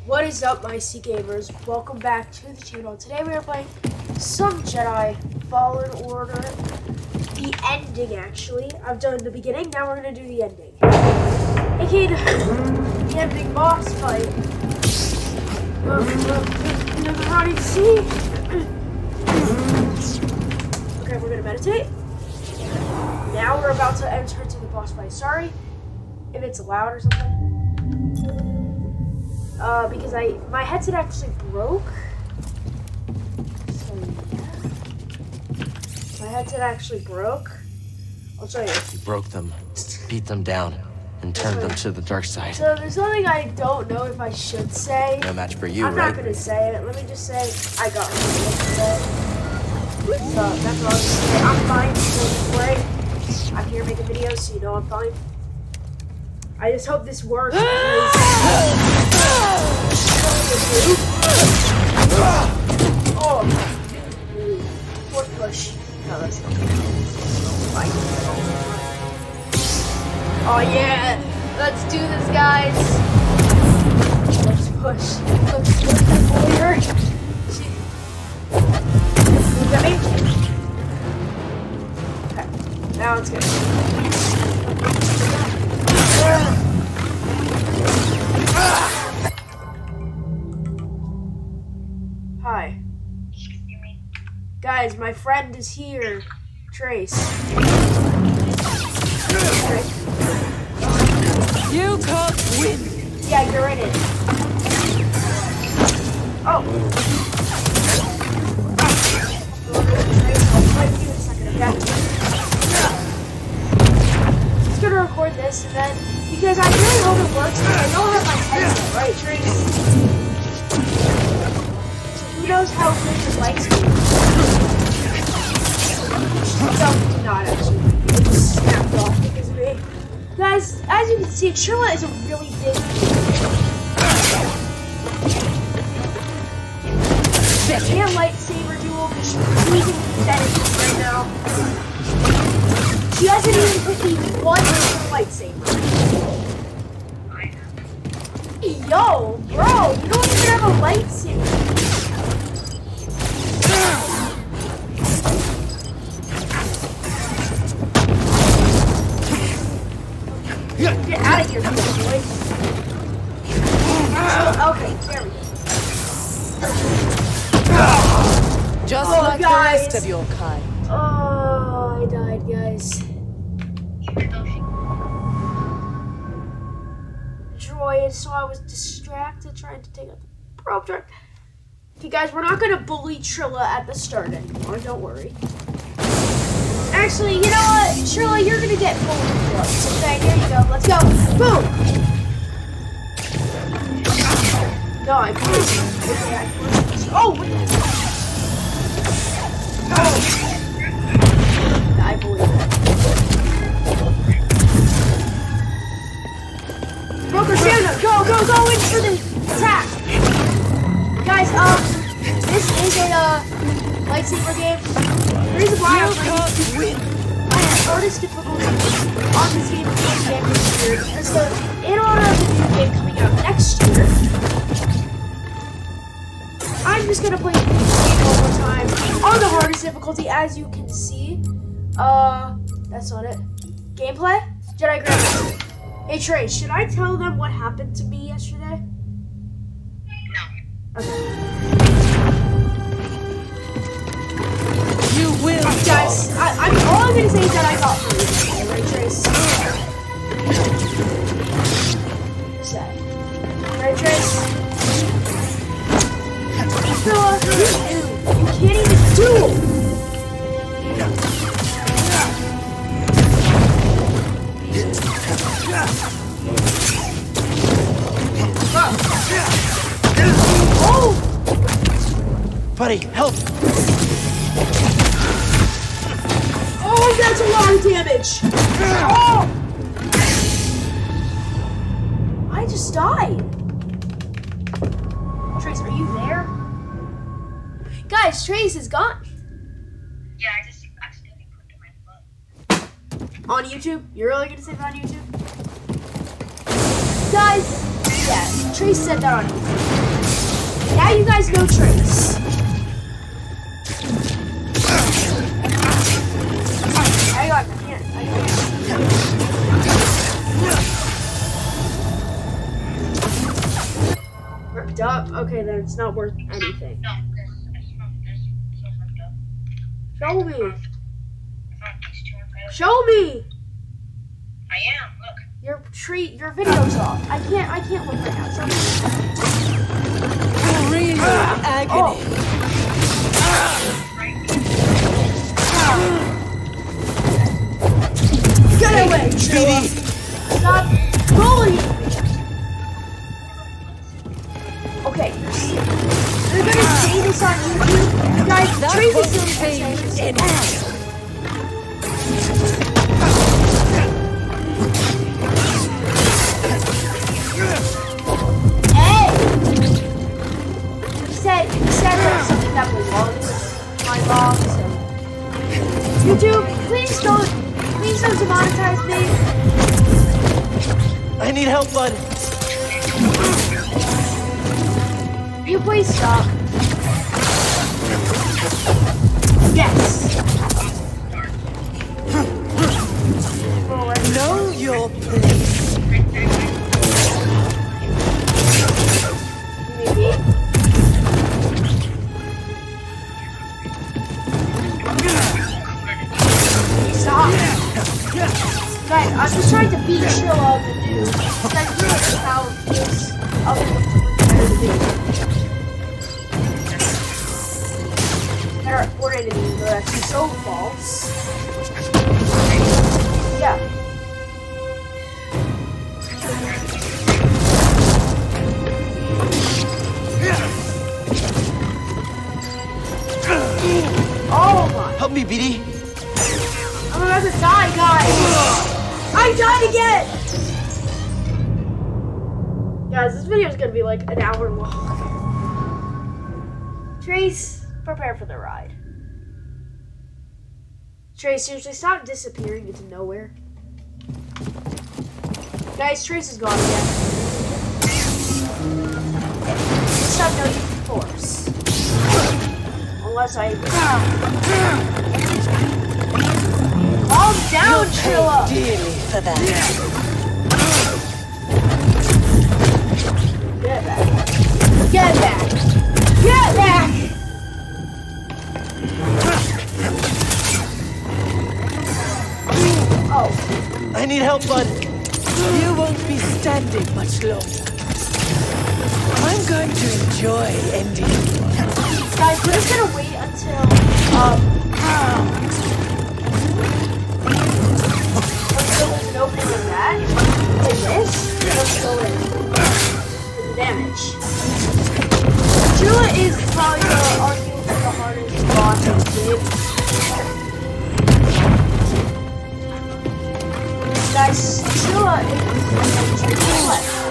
What is up, my C gamers? Welcome back to the channel. Today we are playing some Jedi Fallen Order. The ending, actually. I've done the beginning, now we're gonna do the ending. AKA the ending boss fight. Never running to see. Okay, we're gonna meditate. Now we're about to enter into the boss fight. Sorry if it's loud or something. Because my headset actually broke. So yeah. My headset actually broke. I'll show you. You broke them, beat them down, and turned them to the dark side. So there's something I don't know if I should say. No match for you, I'm right? not gonna say it. Let me just say I got it. So that's all I'm gonna say. I'm fine. Don't worry. I'm here making videos, so you know I'm fine. I just hope this works. Oh, fourth push. No, that's not good. Oh yeah, let's do this, guys. Let's push. Let's push that warrior. Look at me. Okay, now it's good. Hi. Guys, my friend is here. Trace. You can't win. Yeah, you're in it. Oh. I'll fight you in a second, okay? Just gonna record this and then, because I really hope it works, but I don't have my headset, right, Trace? Who knows how good his lights do? No, not actually. It just snapped off because of me. Guys, as you can see, Trilla is a really big and lightsaber duel because she's using pathetic right now. She hasn't even put me one lightsaber. Yo, bro, you don't even have a lightsaber. Get out of here, boy. Okay, there we go. Just like guys. the rest of your kind. Oh, I died, guys. Droid, so I was distracted trying to take out the probe truck. Okay, guys, we're not gonna bully Trilla at the start anymore. Don't worry. Actually, you know what? Trilla, you're gonna get bullied once. Okay, here you go. Let's go. Boom! No, I pushed. Okay, I pushed. Oh, wait. Oh. I believe it. Broker Santa, go in for the attack! Guys, this is a, lightsaber game. The reason why I'm playing hardest difficulty on this game this year is because in order of the new game coming out next year, I'm just gonna play this game one more time on the hardest difficulty, as you can see. That's not it. Gameplay? Jedi Grandmaster. Hey Trace, should I tell them what happened to me yesterday? No. Okay. You will. Guys, all I'm gonna say is that I got food. Right, Trace? Sad. Right, Trace? Trilla, you can't even do it! Oh! Buddy, help! Oh, that's a lot of damage! Oh! I just died. Trace, are you there? Guys, Trace is gone. Yeah, I just accidentally put my foot. On YouTube? You're really gonna say that on YouTube? Guys, Yeah, Trace said that on YouTube. Now you guys know Trace. Ripped up? Okay, then it's not worth anything. No, this so fucked up. Show me. I found these two incredible. Show me. I am. Look. Your video's off. I can't look right now. Show me. Real agony. Get away, Trilla. Stop bullying me. Okay, they're gonna say this on YouTube. Guys, That Trace won't is doing change this. anything. Hey! He said there's something that belongs to my mom, so YouTube, please don't demonetize me. I need help, bud. Will you please stop? Yes. Know your place. Maybe. Stop. Guys, I'm just trying to beat Trilla up and do. That's really how this other or enemies are actually so false. Yeah. Oh my. Help me, BD. I'm about to die, guys. I died again. Guys, this video is gonna be like an hour long. Trace, prepare for the ride. Trace, seriously, stop disappearing into nowhere. Guys, Trace is gone again. Stop no use of force. Unless I... Calm down, Trilla! Dearly for that. Get back. Get back. Get back! Oh. I need help, bud. You won't be standing much longer. I'm going to enjoy ending you. Guys, we're just gonna wait until, until there's an opening like that. Like this. Let's go in. For the damage. Trilla is probably arguably the hardest boss in the game. Guys, Trilla is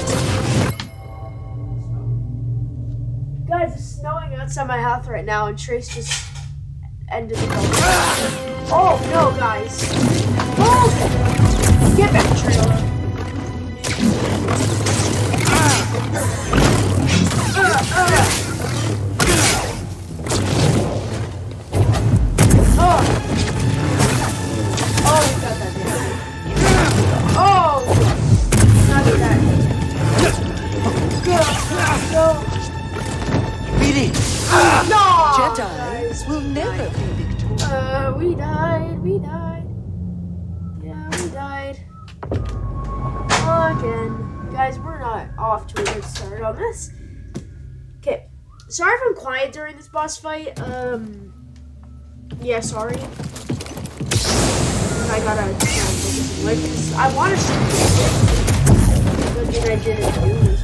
Guys, it's snowing outside my house right now, and Trace just ended the game. Oh no, guys! Oh! Get back, Trilla! Oh, we got that down. Oh! Not do that. Go! BD. No! Jedi's will never be victorious. We died. Yeah, we died. Again. Guys, we're not off to a good start on this. Okay. Sorry if I'm quiet during this boss fight. Yeah, sorry. I gotta like this. I wanna shoot this. Good thing I didn't do this.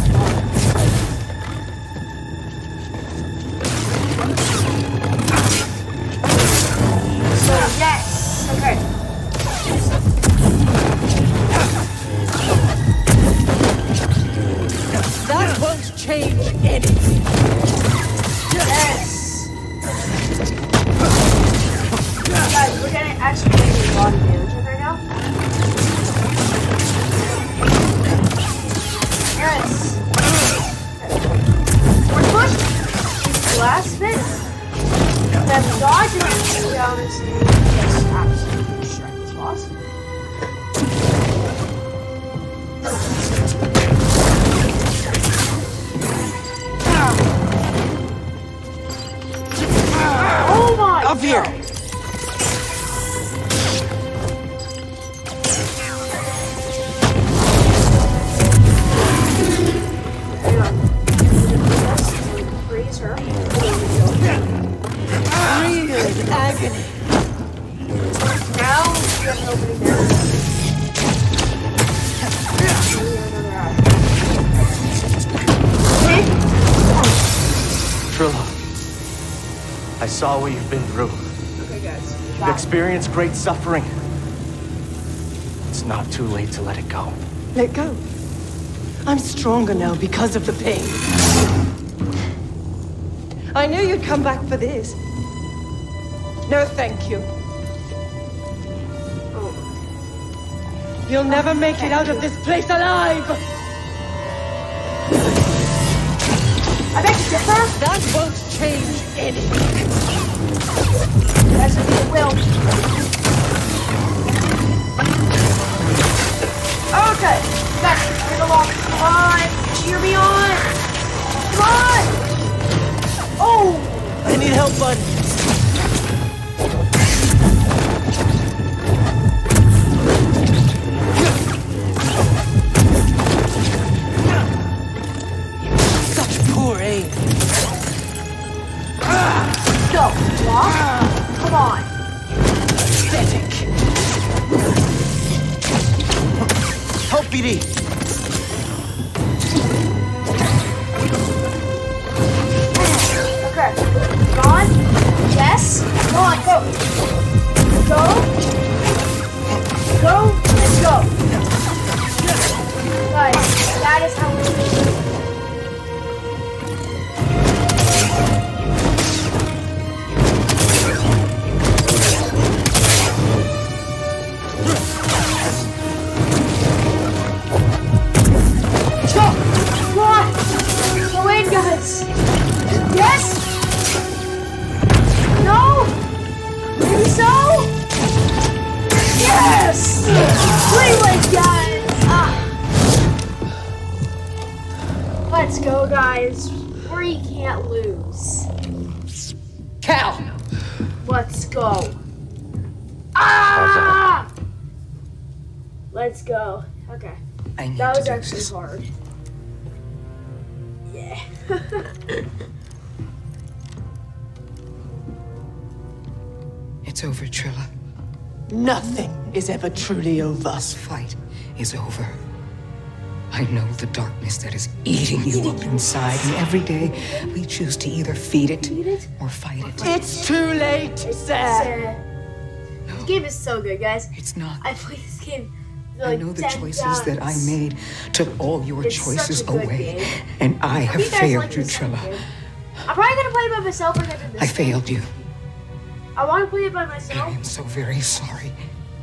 So, yes. Okay. That won't change anything. Yes. Guys, we're actually getting a lot of damage right now. have dodge and down and see. Yes, absolutely strike this boss. Oh my! Up here! Freeze her. Real agony. Now we have an opening there. Trilla, I saw what you've been through. Okay, guys. You've experienced great suffering. It's not too late to let it go. Let go. I'm stronger now because of the pain. I knew you'd come back for this. No, thank you. You'll never make it out of this place alive! I beg to differ. That won't change anything. Yes, I think it will. Okay, guys, bring along. Come on, cheer me on. Come on. Oh! I need help, bud. Such poor aim. Go, block. Come on. Pathetic. Help, BD! Okay. Come on. Yes. Come on, go. Go. Go. Let's go. Guys, that is how we do it. Let's go. Come on. Go in, guys. Yes. No! Maybe so? Yes! Rewind, guys! Ah. Let's go, guys. We can't lose. Cal! Let's go. Ah! Let's go. Okay. I need That to was do actually this. hard. Yeah. It's over, Trilla. Nothing is ever truly over. This fight is over. I know the darkness that is eating you up inside, and every day we choose to either feed it or fight it. It's too late, Sam. This game is so good, guys. It's not. I played this game I like know the 10 choices that I times. made took all your It's such choices a good away, game. and I have You guys failed like you, this kind of Trilla. game? I'm probably gonna play it by myself or get this. I failed you. I want to play it by I myself. am so very sorry.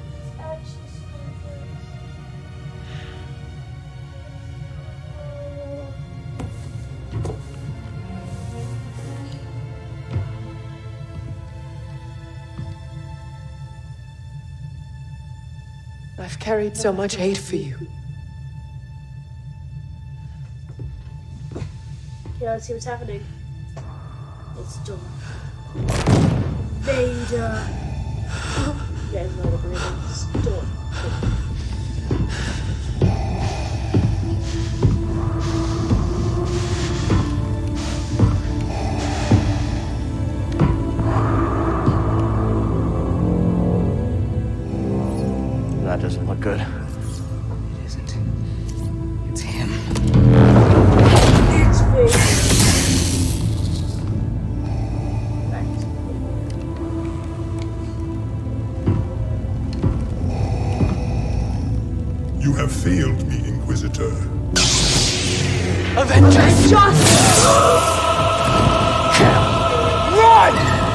I've carried so much hate for you. Yeah, let's see what's happening. It's done. Vader. You guys know what it is. Done. That doesn't look good. It isn't. It's him. It's Vader. You have failed me, Inquisitor. Avengers! Run!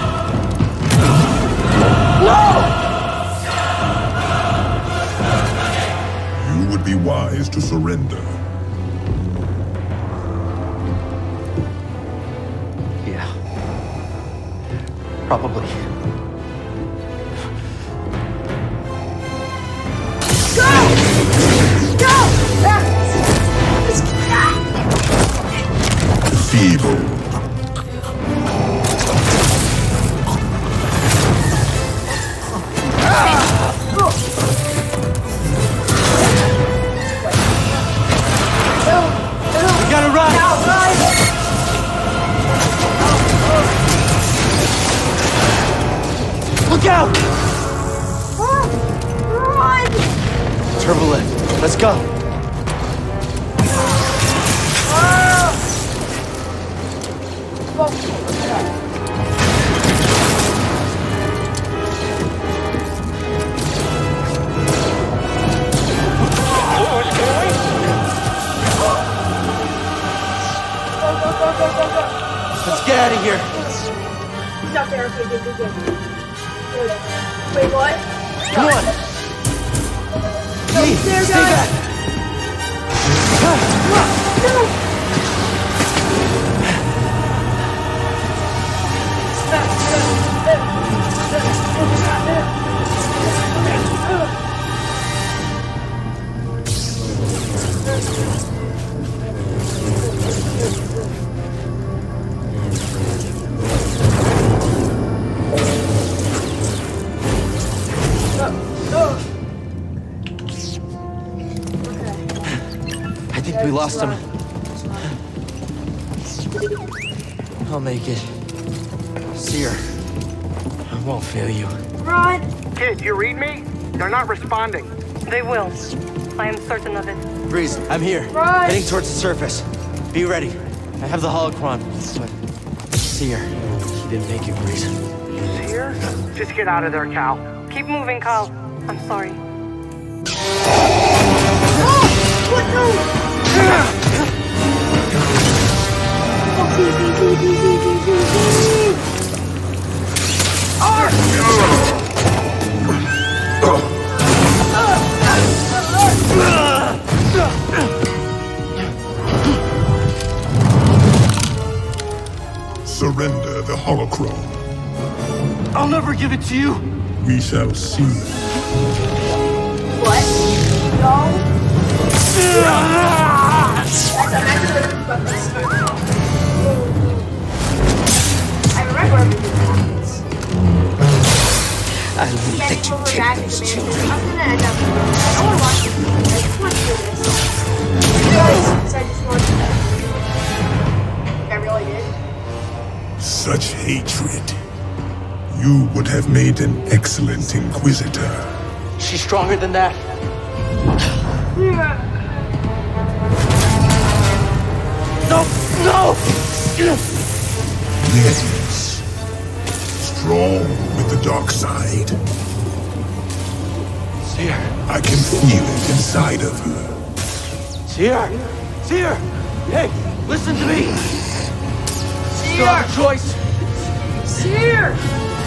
You would be wise to surrender. Yeah. Probably. Go! Go! Feeble. We gotta run! Look out! Run! Turbo lift. Let's go. Let's get out of here. He's not there. Okay, good. Wait, what? Come on. Lee, there, stay guys. back. I think we lost him. I'll make it. Seer, I won't fail you. Run! Kid, you read me? They're not responding. They will. I am certain of it. Breeze, I'm here. Run! Heading towards the surface. Be ready. I have the holocron, but Seer, he didn't make it, Breeze. Here? Just get out of there, Cal. Keep moving, Carl. I'm sorry. What no? Surrender the holocron. I'll never give it to you. We shall see. What? No? I remember everything happens. I will let you take those children. I'm gonna end up. I don't want to watch it. I just want to do this. Guys, I just want to. I really did. Such hatred. You would have made an excellent Inquisitor. She's stronger than that. No! No! Yes. Strong with the dark side. Seer! I can feel it inside of her. Seer! Seer! Hey, listen to me! You have a choice! Seer!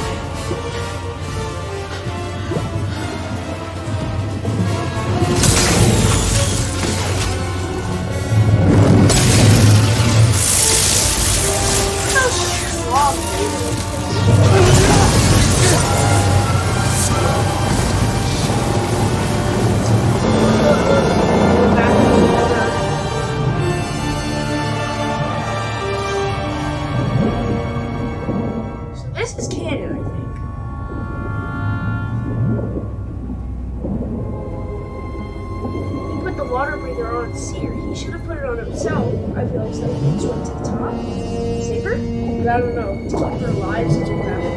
I don't know, to keep her alive since we're having.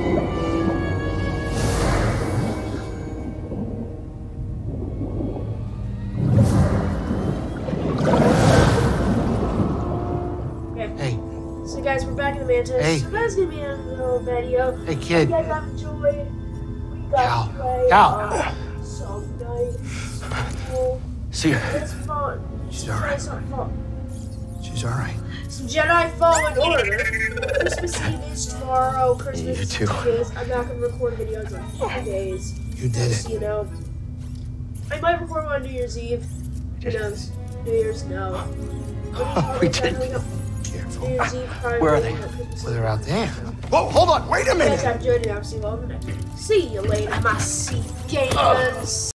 Okay. Hey. So guys, we're back in the Mantis. Hey. So that's gonna be a little video. Hey, kid. If you guys have enjoyed, we got to play some nice. Seer. It's fun. She's alright. It's not fun. She's alright. Some Jedi Fallen Order. Christmas Eve is tomorrow. Christmas You is too. 2 days. I'm not gonna record videos on 2 days. You did Just, it. you know, I might record one on New Year's Eve. Who knows? New Year's, no. We did. No. Careful. Where are they? Well, they're out there. Whoa, hold on, wait a minute! See you later, my sea gamers.